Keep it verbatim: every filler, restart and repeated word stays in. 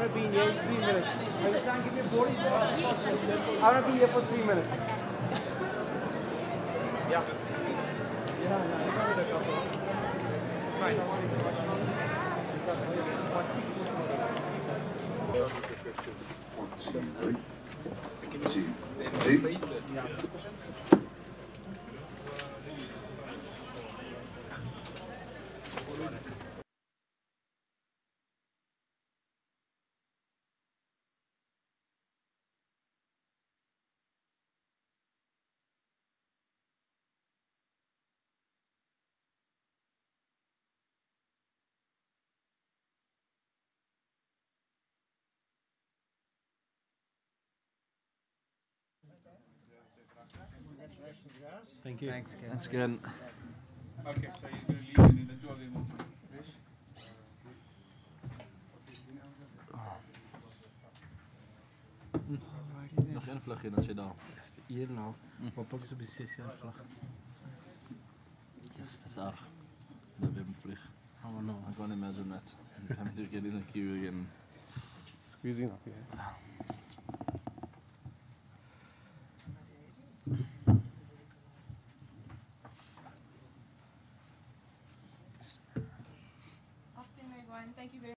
to be in here in three minutes. Can you try and give me a boarding pass? I want to be here for three minutes. Yeah. Yeah, no, it's only a couple. Fine. One, two, three. Two, two. Thank you. Thanks, Ken. Thanks again. Okay, so he's going to leave and then the two of them will finish. Nog één vlugje nationaal. Dat is de hier nou. Maar pak eens op die zes jaar vlag. Yes, dat is erg. Dat we hebben vlieg. Oh no. I can't imagine that. We have to get in the queue again. Squeezing up here. Afternoon, everyone. Thank you very